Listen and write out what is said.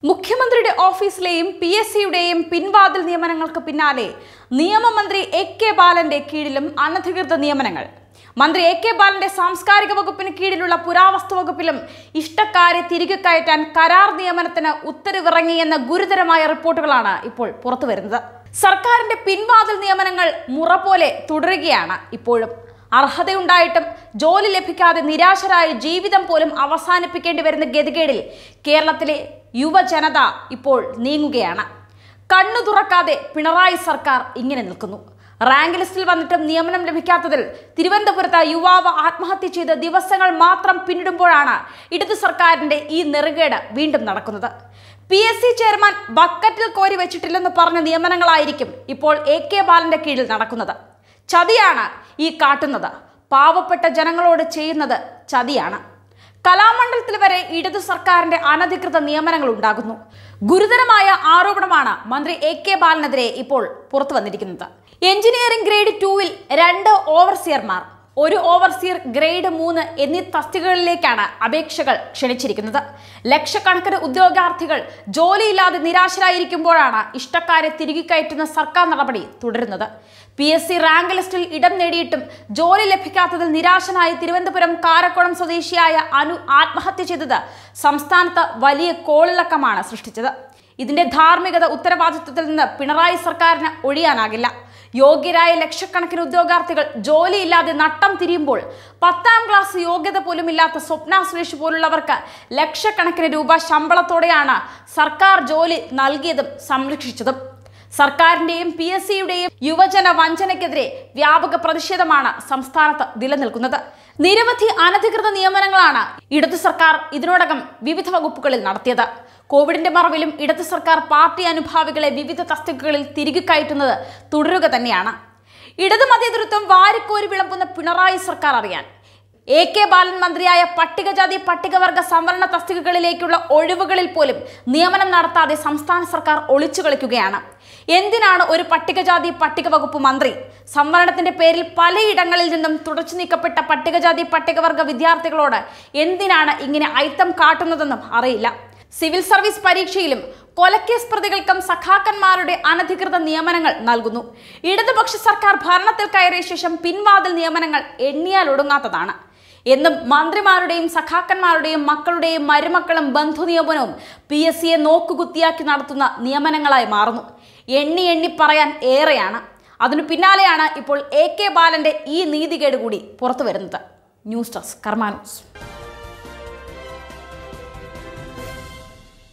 മുഖ്യമന്ത്രിയുടെ ഓഫീസിലെയും PSCയുടെയും പിൻവാതിൽ നിയമനങ്ങൾക്ക് പിന്നാലെ നിയമമന്ത്രി AK ബാലന്റെ കീഴിലും അനധികൃത നിയമനങ്ങൾ. മന്ത്രി AK ബാലന്റെ സാംസ്കാരിക വകുപ്പിന് കീഴിലുള്ള പുരാവസ്തു വകുപ്പിലും ഇഷ്ടക്കാരെ തിരികെ കയറ്റാൻ കരാർ നിയമനത്തിന് ഉത്തരവിറങ്ങിയെന്ന ഗുരുതരമായ റിപ്പോർട്ടുകളാണ് ഇപ്പോൾ പുറത്തുവരുന്നത്. സർക്കാരിന്റെ പിൻവാതിൽ നിയമനങ്ങൾ മുറ പോലെ തുടരുകയാണ്. ഇപ്പോഴും അർഹതയുണ്ടായിട്ടും ജോലി ലഭിക്കാതെ നിരാശരായ ജീവിതം പോലും അവസാനിപ്പിക്കേണ്ടി വരുന്ന ഗതികേടിൽ കേരളത്തിലെ യുവജനത ഇപ്പോൾ നീങ്ങുകയാണ്. കണ്ണു തുറക്കാതെ പിണറായി സർക്കാർ ഇങ്ങനെ നിൽക്കുന്നു. റാങ്ക് ലിസ്റ്റിൽ വന്നിട്ടും നിയമനം ലഭിക്കാത്തതിൽ തിരുവനന്തപുരത്ത് യുവാവ് ആത്മഹത്യ ചെയ്ത് ദിവസങ്ങൾ മാത്രം പിന്നിടുമ്പോഴാണ് ഇടതു സർക്കാരിന്റെ ഈ നെറുകേട് വീണ്ടും നടക്കുന്നത്. PSC ചെയർമാൻ ബക്കറ്റിൽ കോരി വെച്ചിട്ടില്ലെന്ന് പറഞ്ഞ നിയമനങ്ങളായിരിക്കും ഇപ്പോൾ AK ബാലന്റെ കീഴിൽ നടക്കുന്നത്. ചതിയാണ് ഈ കാട്ടുന്നത്. പാവപ്പെട്ട ജനങ്ങളോട് ചെയ്യുന്നത് ചതിയാണ്. കലാമണ്ഡലത്തിൽ വരെ ഇടതു സർക്കാരിന്റെ അനധികൃത നിയമനങ്ങൾ ഉണ്ടാകുന്നു. ഗുരുതരമായ ആരോപണമാണ് മന്ത്രി AK ബാലനെതിരെ ഇപ്പോൾ പുറത്തു വന്നിരിക്കുന്നത്. എഞ്ചിനീയറിംഗ് ഗ്രേഡ് 2-ൽ 2 ഓവർസിയർമാർ, 1 ഓവർസിയർ ഗ്രേഡ് 3 എന്നീ തസ്തികകളിലേക്കാണ് അപേക്ഷകൾ ക്ഷണിച്ചിരിക്കുന്നത്. ലക്ഷക്കണക്കിന് ഉദ്യോഗാർത്ഥികൾ ജോലിയില്ലാതെ നിരാശരായിരിക്കുമ്പോഴാണ് ഇഷ്ടക്കാരെ തിരികെ കയറ്റുന്ന സർക്കാർ നടപടി തുടരുന്നത്. PSC റാങ്ക് ലിസ്റ്റിൽ ഇടം നേടിയിട്ടും ജോലി ലഭിക്കാത്തതിൽ നിരാശനായി തിരുവനന്തപുരം കാരക്കോണം സ്വദേശിയായ അനു ആത്മഹത്യ ചെയ്തത് സംസ്ഥാനത്ത് വലിയ കോളിളക്കമാണ് സൃഷ്ടിച്ചത്. ഇതിന്റെ ധാർമ്മികത ഉത്തരവാദിത്വത്തിൽ നിന്ന് പിണറായി സർക്കാരിന് ഒഴിയാനാകില്ല. യോഗ്യരായ ലക്ഷക്കണക്കിന് ഉദ്യോഗാർത്ഥികൾ ജോലിയില്ലാതെ നട്ടം തിരിയുമ്പോൾ 10ാം ക്ലാസ് യോഗ്യത പോലും ഇല്ലാത്ത സ്വപ്ന സുരേഷ് പോലുള്ളവർക്ക് ലക്ഷക്കണക്കിന് രൂപ ശമ്പളത്തോടെയാണ് സർക്കാർ ജോലി നൽകിയതും സംരക്ഷിച്ചതും. സർക്കാരിന്റെയും PSCയുടെയും യുവജന വഞ്ചനയ്ക്കെതിരെ വ്യാപക പ്രതിഷേധമാണ് സംസ്ഥാനത്ത് നിലനിൽക്കുന്നത്. നിരവധി അനധികൃത നിയമനങ്ങളാണ് ഇടതു സർക്കാർ ഇതിനോടകം വിവിധ വകുപ്പുകളിൽ നടത്തിയത്. കോവിഡിന്റെ മറവിലും ഇടതു സർക്കാർ പാർട്ടി അനുഭാവികളെ വിവിധ തസ്തികകളിൽ തിരികെ കയറ്റുന്നത് തുടരുക തന്നെയാണ്. ഇടതു മതേതരത്വം വാരിക്കോരി വിളമ്പുന്ന പിണറായി സർക്കാർ അറിയാൻ AK ബാലൻ മന്ത്രിയായ പട്ടികജാതി പട്ടികവർഗ സംവരണ തസ്തികകളിലേക്കുള്ള ഒഴിവുകളിൽ പോലും നിയമനം നടത്താതെ സംസ്ഥാന സർക്കാർ ഒളിച്ചു കളിക്കുകയാണ്. എന്തിനാണ് ഒരു പട്ടികജാതി പട്ടിക വകുപ്പ് മന്ത്രി സംവരണത്തിന്റെ പേരിൽ പലയിടങ്ങളിൽ നിന്നും തുടച്ചു നീക്കപ്പെട്ട പട്ടികജാതി പട്ടികവർഗ വിദ്യാർത്ഥികളോട് എന്തിനാണ് ഇങ്ങനെ അയിത്തം കാട്ടുന്നതെന്നും അറിയില്ല. സിവിൽ സർവീസ് പരീക്ഷയിലും കൊലക്കേസ് പ്രതികൾക്കും സഖാക്കന്മാരുടെ അനധികൃത നിയമനങ്ങൾ നൽകുന്നു. ഇടതുപക്ഷ സർക്കാർ ഭരണത്തിൽ കയറിയ ശേഷം പിൻവാതിൽ നിയമനങ്ങൾ എണ്ണിയാൽ ഒടുങ്ങാത്തതാണ്. എന്നും മന്ത്രിമാരുടെയും സഖാക്കന്മാരുടെയും മക്കളുടെയും മരുമക്കളും ബന്ധുനിയമനവും PSCയെ നോക്കുകുത്തിയാക്കി നടത്തുന്ന നിയമനങ്ങളായി മാറുന്നു. എണ്ണി പറയാൻ ഏറെയാണ്. അതിനു പിന്നാലെയാണ് ഇപ്പോൾ AK ബാലന്റെ ഈ നീതികേട് കൂടി പുറത്തു വരുന്നത്. News desk Karma news.